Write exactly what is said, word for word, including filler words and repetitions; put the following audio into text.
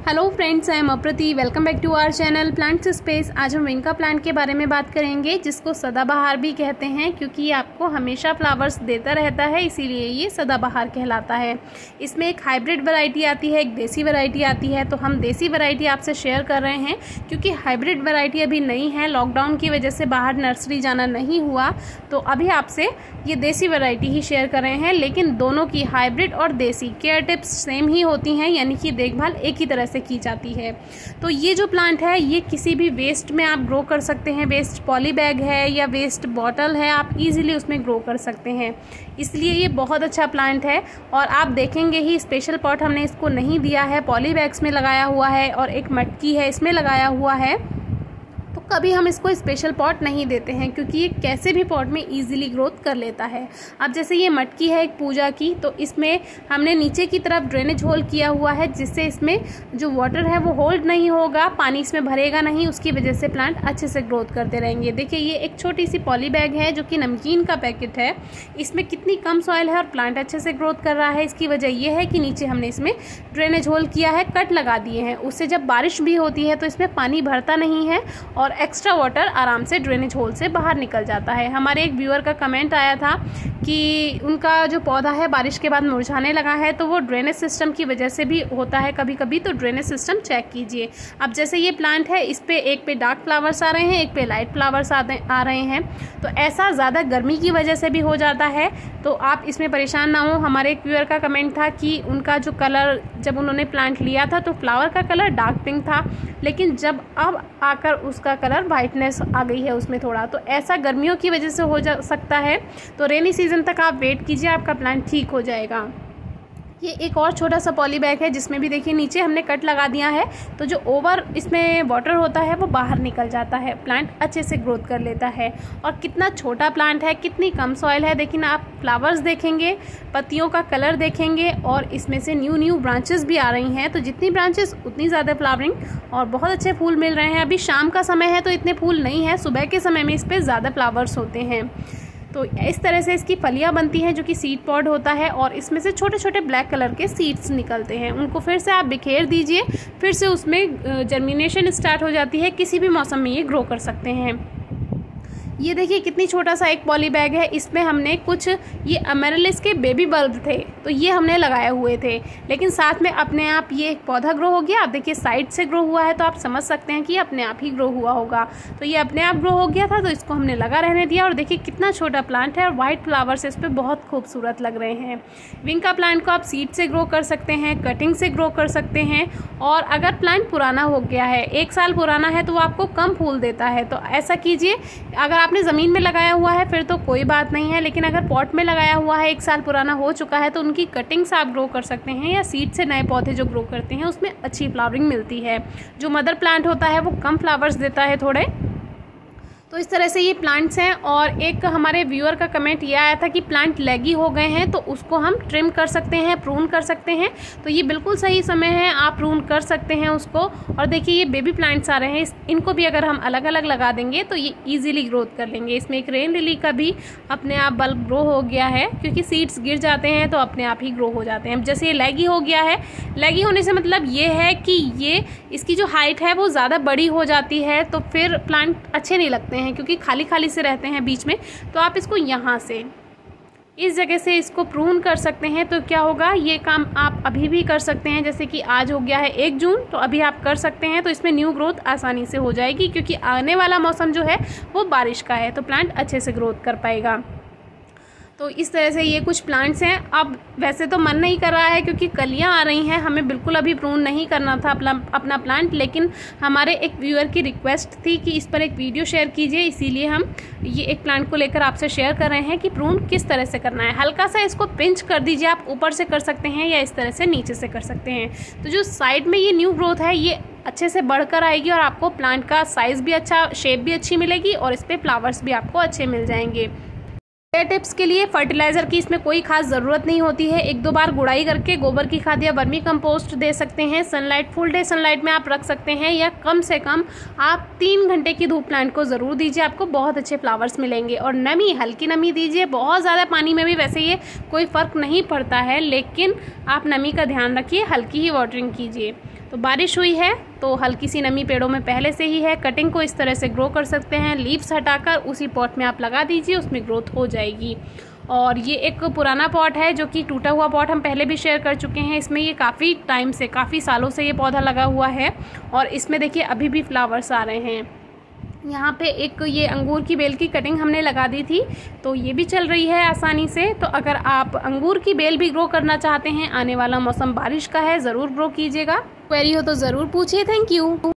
Hello friends, I am Aprati. Welcome back to our channel plants space. आज हम Vinka plant के बारे में बात करेंगे, जिसको सदाबहार भी कहते हैं क्योंकि ये आपको हमेशा फ्लावर्स देता रहता है, इसीलिए ये सदाबहार कहलाता है। इसमें एक हाइब्रिड वैरायटी आती है, एक देसी वैरायटी आती है। तो हम देसी वैरायटी आपसे शेयर कर रहे हैं क्योंकि हाइब्रिड वैरायटी अभी नहीं है। लॉकडाउन की वजह से बाहर नर्सरी जाना नहीं हुआ, तो अभी आपसे ये देसी वैरायटी ही शेयर कर रहे हैं। लेकिन दोनों की, हाइब्रिड और देसी, केयर टिप्स सेम ही होती हैं, यानी कि देखभाल एक ही तरह से की जाती है। तो ये जो प्लांट है ये किसी भी वेस्ट में आप ग्रो कर सकते हैं। वेस्ट पॉली बैग है या वेस्ट बॉटल है, आप इजीली उसमें ग्रो कर सकते हैं, इसलिए ये बहुत अच्छा प्लांट है। और आप देखेंगे ही स्पेशल पॉट हमने इसको नहीं दिया है, पॉली बैग्स में लगाया हुआ है और एक मटकी है इसमें लगाया हुआ है। तो कभी हम इसको स्पेशल पॉट नहीं देते हैं क्योंकि ये कैसे भी पॉट में इजीली ग्रोथ कर लेता है। अब जैसे ये मटकी है एक पूजा की, तो इसमें हमने नीचे की तरफ ड्रेनेज होल किया हुआ है, जिससे इसमें जो वाटर है वो होल्ड नहीं होगा, पानी इसमें भरेगा नहीं, उसकी वजह से प्लांट अच्छे से ग्रोथ करते रहेंगे। देखिए ये एक छोटी सी पॉली बैग है जो कि नमकीन का पैकेट है। इसमें कितनी कम सॉइल है और प्लांट अच्छे से ग्रोथ कर रहा है। इसकी वजह यह है कि नीचे हमने इसमें ड्रेनेज होल किया है, कट लगा दिए हैं। उससे जब बारिश भी होती है तो इसमें पानी भरता नहीं है और एक्स्ट्रा वाटर आराम से ड्रेनेज होल से बाहर निकल जाता है। हमारे एक व्यूअर का कमेंट आया था कि उनका जो पौधा है बारिश के बाद मुरझाने लगा है, तो वो ड्रेनेज सिस्टम की वजह से भी होता है कभी कभी, तो ड्रेनेज सिस्टम चेक कीजिए। अब जैसे ये प्लांट है, इस पे एक पे डार्क फ्लावर्स आ रहे हैं, एक पे लाइट फ्लावर्स आ रहे हैं, तो ऐसा ज़्यादा गर्मी की वजह से भी हो जाता है, तो आप इसमें परेशान ना हो। हमारे एक व्यूअर का कमेंट था कि उनका जो कलर, जब उन्होंने प्लांट लिया था तो फ्लावर का कलर डार्क पिंक था, लेकिन जब अब आकर उसका कलर वाइटनेस आ गई है उसमें थोड़ा, तो ऐसा गर्मियों की वजह से हो जा सकता है। तो रेनी सीजन तक आप वेट कीजिए, आपका प्लांट ठीक हो जाएगा। ये एक और छोटा सा पॉली बैग है जिसमें भी देखिए नीचे हमने कट लगा दिया है, तो जो ओवर इसमें वाटर होता है वो बाहर निकल जाता है, प्लांट अच्छे से ग्रोथ कर लेता है। और कितना छोटा प्लांट है, कितनी कम सॉइल है, लेकिन आप फ्लावर्स देखेंगे, पत्तियों का कलर देखेंगे और इसमें से न्यू न्यू ब्रांचेस भी आ रही हैं। तो जितनी ब्रांचेस उतनी ज़्यादा फ्लावरिंग और बहुत अच्छे फूल मिल रहे हैं। अभी शाम का समय है तो इतने फूल नहीं है, सुबह के समय में इस पर ज़्यादा फ्लावर्स होते हैं। तो इस तरह से इसकी फलियां बनती हैं जो कि सीड पॉड होता है, और इसमें से छोटे छोटे ब्लैक कलर के सीड्स निकलते हैं। उनको फिर से आप बिखेर दीजिए, फिर से उसमें जर्मिनेशन स्टार्ट हो जाती है। किसी भी मौसम में ये ग्रो कर सकते हैं। ये देखिए कितनी छोटा सा एक पॉली बैग है, इसमें हमने कुछ ये अमेरिलिस के बेबी बल्ब थे, तो ये हमने लगाए हुए थे, लेकिन साथ में अपने आप ये एक पौधा ग्रो हो गया। आप देखिए साइड से ग्रो हुआ है, तो आप समझ सकते हैं कि ये अपने आप ही ग्रो हुआ होगा। तो ये अपने आप ग्रो हो गया था, तो इसको हमने लगा रहने दिया। और देखिए कितना छोटा प्लांट है और वाइट फ्लावर्स इस पर बहुत खूबसूरत लग रहे हैं। विंका प्लांट को आप सीड से ग्रो कर सकते हैं, कटिंग से ग्रो कर सकते हैं। और अगर प्लांट पुराना हो गया है, एक साल पुराना है, तो वो आपको कम फूल देता है, तो ऐसा कीजिए। अगर आपने ज़मीन में लगाया हुआ है फिर तो कोई बात नहीं है, लेकिन अगर पॉट में लगाया हुआ है, एक साल पुराना हो चुका है, तो उनकी कटिंग्स आप ग्रो कर सकते हैं, या सीड से नए पौधे जो ग्रो करते हैं उसमें अच्छी फ्लावरिंग मिलती है। जो मदर प्लांट होता है वो कम फ्लावर्स देता है थोड़े। तो इस तरह से ये प्लांट्स हैं। और एक हमारे व्यूअर का कमेंट ये आया था कि प्लांट लैगी हो गए हैं, तो उसको हम ट्रिम कर सकते हैं, प्रून कर सकते हैं। तो ये बिल्कुल सही समय है, आप प्रून कर सकते हैं उसको। और देखिए ये बेबी प्लांट्स आ रहे हैं, इनको भी अगर हम अलग अलग लगा देंगे तो ये ईजिली ग्रोथ कर लेंगे। इसमें एक रेन लिली का भी अपने आप बल्ब ग्रो हो गया है, क्योंकि सीड्स गिर जाते हैं तो अपने आप ही ग्रो हो जाते हैं। जैसे ये लैगी हो गया है, लैगी होने से मतलब ये है कि ये इसकी जो हाइट है वो ज़्यादा बड़ी हो जाती है, तो फिर प्लांट अच्छे नहीं लगते हैं क्योंकि खाली खाली से रहते हैं बीच में। तो आप इसको यहाँ से, इस जगह से इसको प्रून कर सकते हैं। तो क्या होगा, ये काम आप अभी भी कर सकते हैं। जैसे कि आज हो गया है एक जून, तो अभी आप कर सकते हैं, तो इसमें न्यू ग्रोथ आसानी से हो जाएगी, क्योंकि आने वाला मौसम जो है वो बारिश का है, तो प्लांट अच्छे से ग्रोथ कर पाएगा। तो इस तरह से ये कुछ प्लांट्स हैं। अब वैसे तो मन नहीं कर रहा है क्योंकि कलियां आ रही हैं, हमें बिल्कुल अभी प्रून नहीं करना था अपना अपना प्लांट, लेकिन हमारे एक व्यूअर की रिक्वेस्ट थी कि इस पर एक वीडियो शेयर कीजिए, इसीलिए हम ये एक प्लांट को लेकर आपसे शेयर कर रहे हैं कि प्रून किस तरह से करना है। हल्का सा इसको पिंच कर दीजिए, आप ऊपर से कर सकते हैं या इस तरह से नीचे से कर सकते हैं। तो जो साइड में ये न्यू ग्रोथ है ये अच्छे से बढ़कर आएगी और आपको प्लांट का साइज़ भी अच्छा, शेप भी अच्छी मिलेगी और इस पर फ्लावर्स भी आपको अच्छे मिल जाएंगे। टिप्स के लिए फर्टिलाइजर की इसमें कोई खास ज़रूरत नहीं होती है। एक दो बार गुड़ाई करके गोबर की खाद या वर्मी कंपोस्ट दे सकते हैं। सनलाइट, फुल डे सनलाइट में आप रख सकते हैं, या कम से कम आप तीन घंटे की धूप प्लांट को ज़रूर दीजिए, आपको बहुत अच्छे फ्लावर्स मिलेंगे। और नमी, हल्की नमी दीजिए, बहुत ज़्यादा पानी में भी वैसे ये कोई फ़र्क नहीं पड़ता है, लेकिन आप नमी का ध्यान रखिए, हल्की ही वाटरिंग कीजिए। तो बारिश हुई है तो हल्की सी नमी पेड़ों में पहले से ही है। कटिंग को इस तरह से ग्रो कर सकते हैं, लीव्स हटाकर उसी पॉट में आप लगा दीजिए, उसमें ग्रोथ हो जाएगी। और ये एक पुराना पॉट है जो कि टूटा हुआ पॉट हम पहले भी शेयर कर चुके हैं। इसमें ये काफ़ी टाइम से, काफ़ी सालों से ये पौधा लगा हुआ है और इसमें देखिए अभी भी फ्लावर्स आ रहे हैं। यहाँ पे एक ये अंगूर की बेल की कटिंग हमने लगा दी थी, तो ये भी चल रही है आसानी से। तो अगर आप अंगूर की बेल भी ग्रो करना चाहते हैं, आने वाला मौसम बारिश का है, ज़रूर ग्रो कीजिएगा। क्वेरी हो तो ज़रूर पूछिए। Thank you.